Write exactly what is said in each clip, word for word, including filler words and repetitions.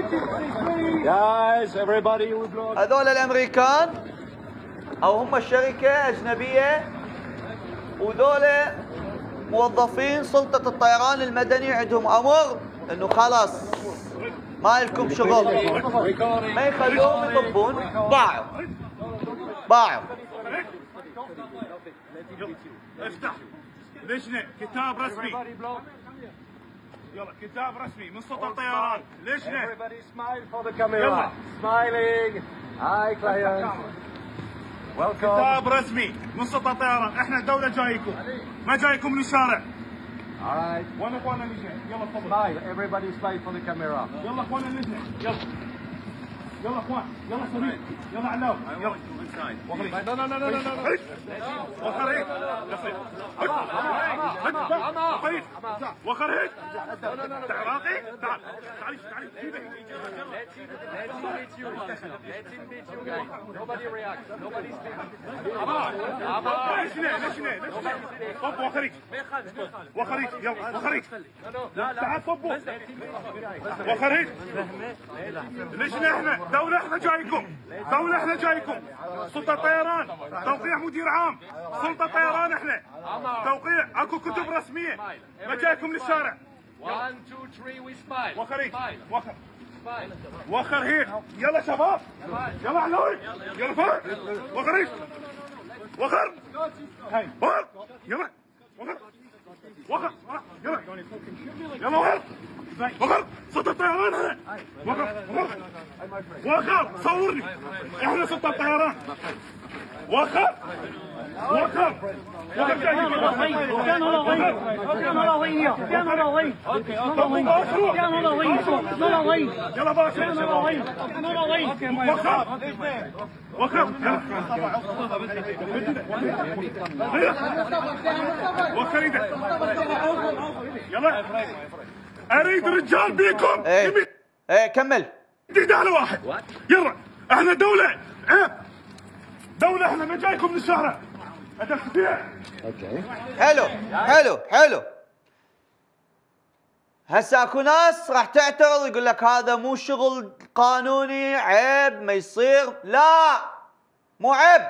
Guys, everybody will block. هذول الامريكان او هم شركه اجنبيه، وذول موظفين سلطه الطيران المدني عندهم امر انه خلاص ما لكم شغل، ما يخلوهم يطبون. ضاعوا ضاعوا. افتح لجنه كتاب رسمي، يلا كتاب رسمي من سلطه الطيران. لجنه Everybody smile for the camera. Smiling. Hi clients. Welcome. كتاب رسمي من سلطه الطيران. احنا دوله جايكم، ما جايكم من الشارع. Alright. وين اخواننا اللجنه؟ يلا تفضل. Smile. Everybody smile for the camera. يلا اخواننا اللجنه، يلا يلا اخوان، يلا صديق، يلا علاوي، يلا وخريج. لا لا لا لا لا خريج وخريج يا صديق وخريج وخريج. انت عراقي؟ تعال تعال تعال Nobody reacts. Nobody speaks. ليش ليه ليش ليه ليش ليه؟ طب وخريج وخريج يلا وخريج. تعال طبوا وخريج. ليش احنا دولة، احنا جايكم دولة، احنا جايكم سلطة طيران، توقيع مدير عام سلطة طيران. احنا توقيع، اكو كتب رسمية، ما جايكم للشارع. One, two, three, we smile. وخريج Smile. وخر Smile. وخريج. يلا شباب يلا علوي، يلا فوق وخريج وخر هاي وخر يلا وخر وخر يلا يلا وخر وخر سلطة الطيران. هنا وخر وخر وخر صورني، احنا سلطة الطيران. وخر وخر وخر جاي كان هو وين؟ كان هو وين؟ كان هو وين؟ كان هو وين؟ كان هو وين؟ يلا باشا كان هو وين؟ كان هو وين؟ وخر وخر وخر ايدك يلا. اريد رجال بيكم. ايه ايه كمل. ايد على واحد. يلا احنا دولة، عيب دولة، احنا ما جايكم من الشارع. ادق فيها. حلو حلو حلو. هسه اكو ناس راح تعترض يقول لك هذا مو شغل قانوني، عيب ما يصير. لا مو عيب.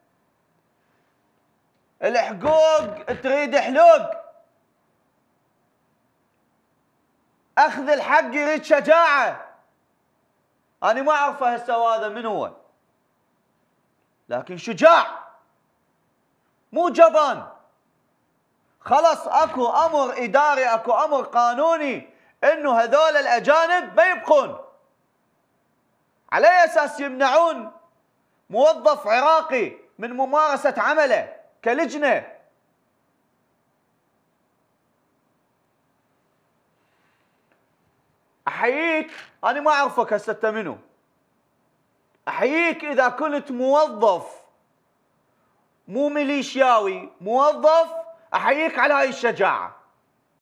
الحقوق تريد حلوق، اخذ الحق يريد شجاعة. انا ما اعرفه هسه هذا من هو، لكن شجاع مو جبان. خلص اكو امر اداري، اكو امر قانوني انه هذول الاجانب ما يبقون. على اي اساس يمنعون موظف عراقي من ممارسة عمله كلجنة؟ احييك، انا ما اعرفك هسه انت منو. احييك اذا كنت موظف مو ميليشياوي، موظف، احييك على هاي الشجاعة.